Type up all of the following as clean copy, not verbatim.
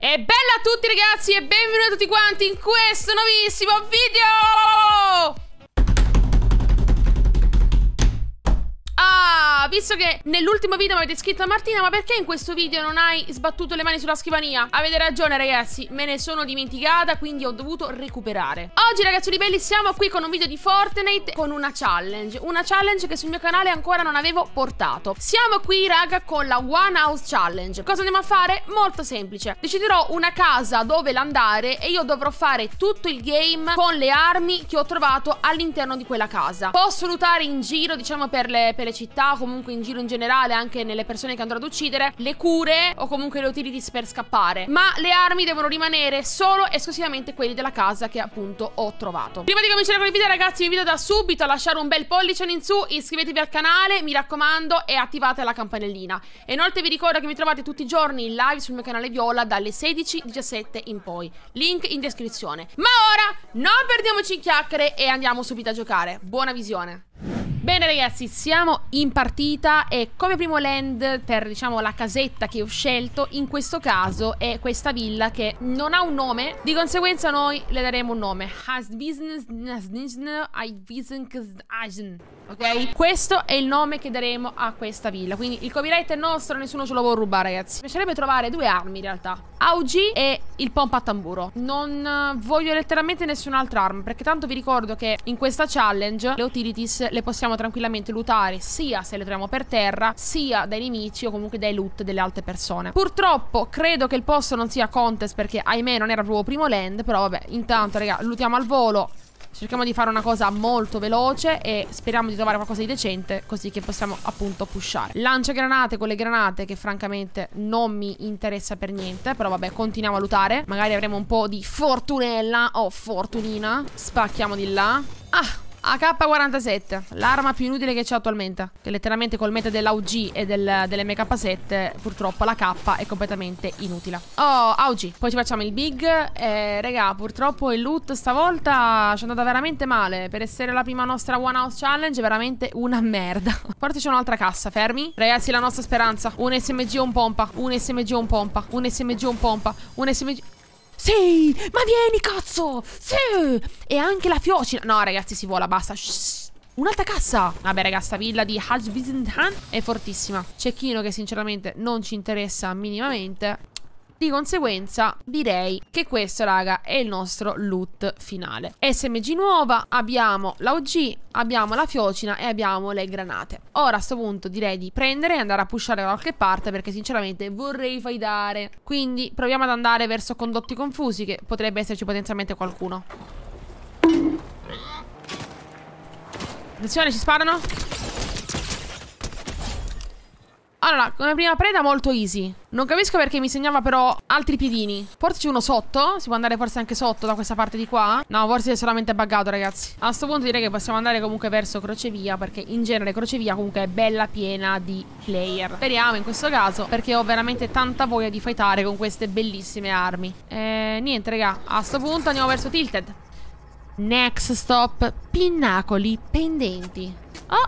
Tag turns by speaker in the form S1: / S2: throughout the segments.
S1: E bella a tutti ragazzi e benvenuti a tutti quanti in questo nuovissimo video! Visto che nell'ultimo video mi avete scritto a Martina, ma perché in questo video non hai sbattuto le mani sulla scrivania? Avete ragione ragazzi, me ne sono dimenticata, quindi ho dovuto recuperare. Oggi ragazzi belli siamo qui con un video di Fortnite con una challenge che sul mio canale ancora non avevo portato. Siamo qui raga con la One House Challenge. Cosa andiamo a fare? Molto semplice. Deciderò una casa dove andare e io dovrò fare tutto il game con le armi che ho trovato all'interno di quella casa. Posso lootare in giro, diciamo per le città, comunque in giro in generale, anche nelle persone che andrò ad uccidere, le cure o comunque le utilities per scappare, ma le armi devono rimanere solo e esclusivamente quelli della casa che appunto ho trovato. Prima di cominciare con il video ragazzi vi invito da subito a lasciare un bel pollice in su, iscrivetevi al canale, mi raccomando, e attivate la campanellina. E inoltre vi ricordo che mi trovate tutti i giorni in live sul mio canale Viola dalle 16:17 in poi, link in descrizione. Ma ora non perdiamoci in chiacchiere e andiamo subito a giocare. Buona visione. Bene ragazzi, siamo in partita e come primo land per diciamo la casetta che ho scelto in questo caso è questa villa che non ha un nome, di conseguenza noi le daremo un nome. Ok? Questo è il nome che daremo a questa villa, quindi il copyright è nostro, nessuno ce lo vuole rubare ragazzi. Mi piacerebbe trovare due armi in realtà, AUG e il pompa a tamburo. Non voglio letteralmente nessun'altra arma perché tanto vi ricordo che in questa challenge le utilities le possiamo tranquillamente lootare sia se le troviamo per terra sia dai nemici o comunque dai loot delle altre persone. Purtroppo credo che il posto non sia contest perché ahimè non era proprio primo land, però vabbè, intanto raga lootiamo al volo. Cerchiamo di fare una cosa molto veloce e speriamo di trovare qualcosa di decente così che possiamo appunto pushare. Lancia granate con le granate che francamente non mi interessa per niente, però vabbè continuiamo a lootare. Magari avremo un po' di fortunella o fortunina. Spacchiamo di là. AK-47, l'arma più inutile che c'è attualmente, che letteralmente col meta dell'AUG e dell'MK7 purtroppo la K è completamente inutile. Oh, AUG, poi ci facciamo il big. Raga, purtroppo il loot stavolta ci è andata veramente male. Per essere la prima nostra One House Challenge veramente una merda. Forse c'è un'altra cassa, fermi. Ragazzi, la nostra speranza, un SMG o un pompa, un SMG o un pompa, un SMG o un pompa, un SMG... Sì, ma vieni cazzo, sì. E anche la fiocina. No ragazzi si vola, basta. Un'altra cassa. Vabbè ragazzi, sta villa di Hajbizantan è fortissima. Cecchino che sinceramente non ci interessa minimamente. Di conseguenza direi che questo raga è il nostro loot finale. SMG nuova, abbiamo l'AUG, abbiamo la fiocina e abbiamo le granate. Ora a sto punto direi di prendere e andare a pushare da qualche parte perché sinceramente vorrei fightare. Quindi proviamo ad andare verso condotti confusi che potrebbe esserci potenzialmente qualcuno. Attenzione, ci sparano. Allora, come prima preda molto easy. Non capisco perché mi segnava però altri piedini. Forse c'è uno sotto? Si può andare forse anche sotto da questa parte di qua? No, forse è solamente buggato ragazzi. A sto punto direi che possiamo andare comunque verso crocevia perché in genere crocevia comunque è bella piena di player. Speriamo in questo caso perché ho veramente tanta voglia di fightare con queste bellissime armi. Niente raga, a sto punto andiamo verso Tilted. Next stop, Pinnacoli Pendenti.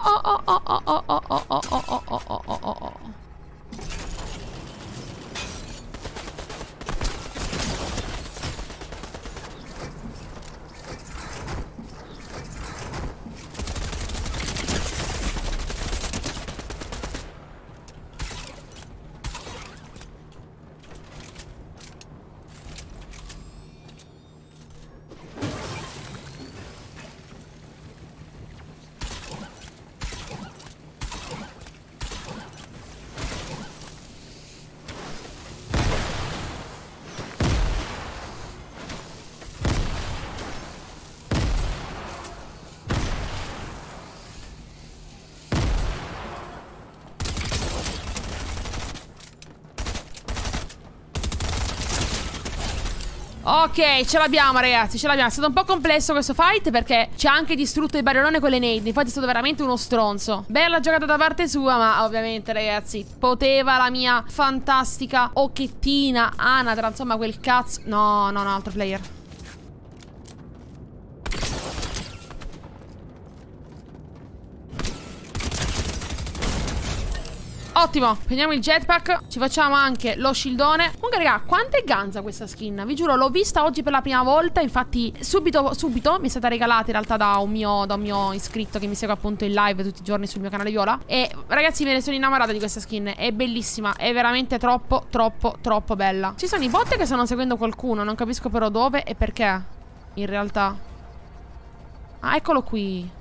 S1: Ok, ce l'abbiamo ragazzi, ce l'abbiamo. È stato un po' complesso questo fight perché ci ha anche distrutto il barellone con le nade. Infatti è stato veramente uno stronzo. Bella giocata da parte sua, ma ovviamente ragazzi poteva la mia fantastica occhettina anatra, insomma quel cazzo. No, altro player. Ottimo. Prendiamo il jetpack. Ci facciamo anche lo shieldone. Comunque raga, quanto è ganza questa skin? Vi giuro, l'ho vista oggi per la prima volta. Infatti subito mi è stata regalata in realtà da un mio iscritto che mi segue appunto in live tutti i giorni sul mio canale Viola. E ragazzi, me ne sono innamorata di questa skin. È bellissima. È veramente troppo bella. Ci sono i bot che stanno seguendo qualcuno. Non capisco però dove e perché. In realtà. Ah, eccolo qui.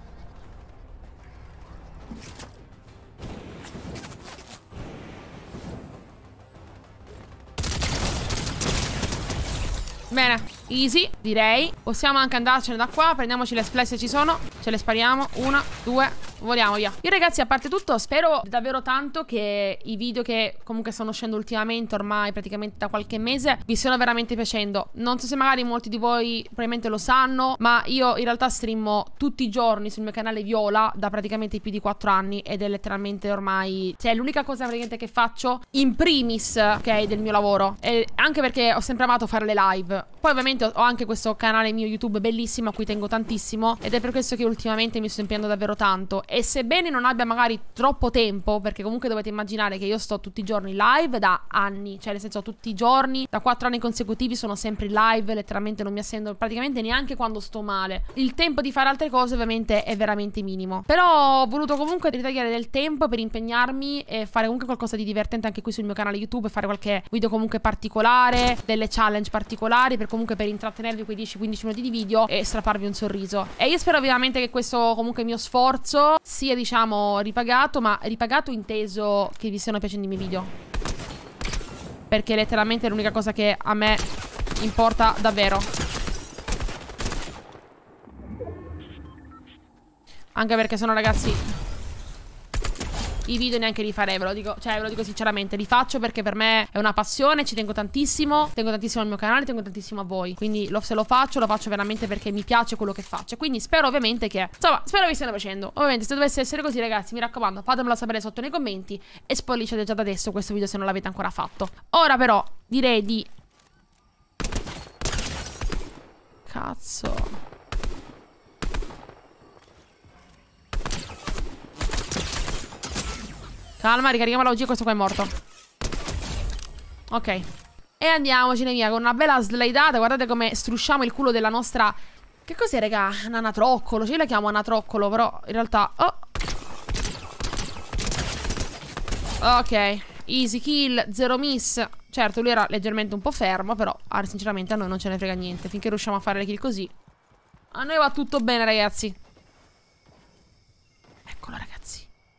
S1: Bene, easy, direi. Possiamo anche andarcene da qua. Prendiamoci le splash se ci sono. Ce le spariamo. 1, 2, voliamo via. Io ragazzi, a parte tutto, spero davvero tanto che i video che comunque stanno uscendo ultimamente, ormai praticamente da qualche mese, vi stiano veramente piacendo. Non so se magari molti di voi probabilmente lo sanno, ma io in realtà streamo tutti i giorni sul mio canale Viola da praticamente più di 4 anni. Ed è letteralmente ormai, cioè, l'unica cosa praticamente che faccio in primis, ok, del mio lavoro. E anche perché ho sempre amato fare le live. Poi ovviamente ho anche questo canale mio YouTube bellissimo a cui tengo tantissimo. Ed è per questo che ultimamente mi sto impegnando davvero tanto. E sebbene non abbia magari troppo tempo, perché comunque dovete immaginare che io sto tutti i giorni live da anni. Cioè nel senso, tutti i giorni, da 4 anni consecutivi sono sempre in live. Letteralmente non mi assento praticamente neanche quando sto male. Il tempo di fare altre cose ovviamente è veramente minimo. Però ho voluto comunque ritagliare del tempo per impegnarmi e fare comunque qualcosa di divertente anche qui sul mio canale YouTube. Fare qualche video comunque particolare, delle challenge particolari, per comunque per intrattenervi quei 10-15 minuti di video e strapparvi un sorriso. E io spero ovviamente che questo comunque mio sforzo sia, diciamo, ripagato, ma ripagato inteso che vi stiano piacendo i miei video, perché letteralmente è l'unica cosa che a me importa davvero. Anche perché sono, ragazzi, i video neanche li farei, ve lo dico, cioè ve lo dico sinceramente. Li faccio perché per me è una passione, ci tengo tantissimo al mio canale, tengo tantissimo a voi. Quindi se lo faccio veramente perché mi piace quello che faccio. Quindi spero ovviamente che, insomma, spero vi stiano piacendo. Ovviamente se dovesse essere così, ragazzi, mi raccomando, fatemelo sapere sotto nei commenti e spolliciate già da adesso questo video se non l'avete ancora fatto. Ora però direi di... Cazzo. Calma, ricarichiamo la OG, questo qua è morto. Ok. E andiamocene via con una bella slidata. Guardate come strusciamo il culo della nostra... Che cos'è, raga? Un anatroccolo. Cioè io la chiamo anatroccolo, però in realtà... Oh. Ok. Easy kill, 0 miss. Certo, lui era leggermente un po' fermo, però sinceramente a noi non ce ne frega niente. Finché riusciamo a fare le kill così, a noi va tutto bene, ragazzi. Eccolo, ragazzi.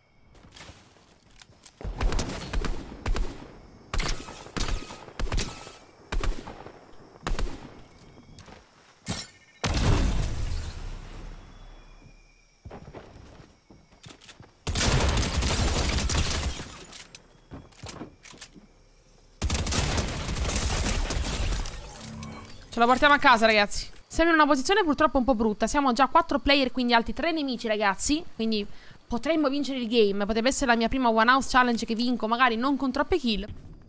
S1: Ce la portiamo a casa, ragazzi. Siamo in una posizione purtroppo un po' brutta. Siamo già 4 player, quindi altri 3 nemici, ragazzi. Quindi potremmo vincere il game. Potrebbe essere la mia prima one house challenge che vinco, magari non con troppe kill.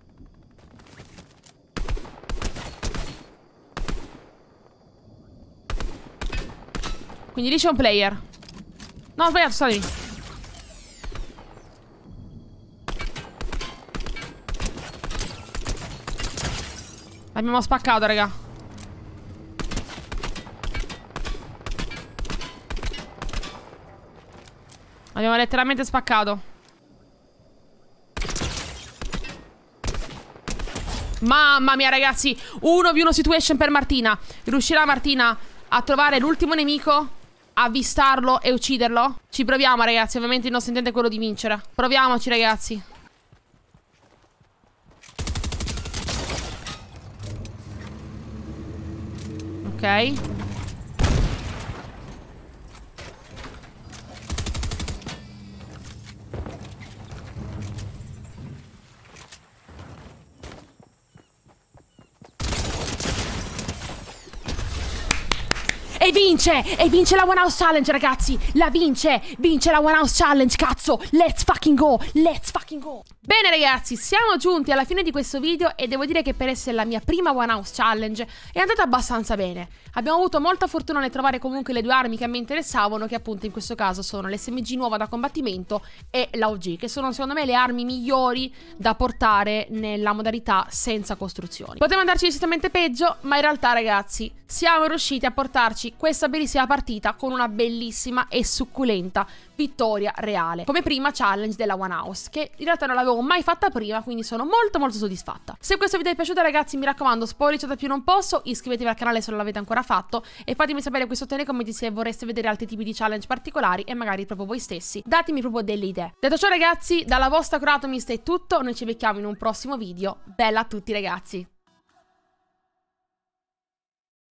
S1: Quindi lì c'è un player. No, ho sbagliato, sta lì. L'abbiamo spaccato, raga. Abbiamo letteralmente spaccato. Mamma mia, ragazzi. 1v1 situation per Martina. Riuscirà Martina a trovare l'ultimo nemico, avvistarlo e ucciderlo? Ci proviamo, ragazzi. Ovviamente il nostro intento è quello di vincere. Proviamoci, ragazzi. Ok. E vince! E vince la One House Challenge, ragazzi! La vince! Vince la One House Challenge, cazzo! Let's fucking go! Let's fucking go! Bene ragazzi, siamo giunti alla fine di questo video e devo dire che per essere la mia prima One House Challenge è andata abbastanza bene. Abbiamo avuto molta fortuna nel trovare comunque le due armi che a me interessavano, che appunto in questo caso sono l'SMG nuova da combattimento e l'AUG, che sono secondo me le armi migliori da portare nella modalità senza costruzioni. Poteva andarci decisamente peggio, ma in realtà ragazzi siamo riusciti a portarci questa bellissima partita con una bellissima e succulenta vittoria reale, come prima challenge della One House, che in realtà non l'avevo mai fatta prima, quindi sono molto soddisfatta. Se questo video vi è piaciuto ragazzi, mi raccomando, spoilerate più non posso, iscrivetevi al canale se non l'avete ancora fatto e fatemi sapere qui sotto nei commenti se vorreste vedere altri tipi di challenge particolari e magari proprio voi stessi. Datemi proprio delle idee. Detto ciò ragazzi, dalla vostra Curatomist è tutto, noi ci becchiamo in un prossimo video. Bella a tutti ragazzi!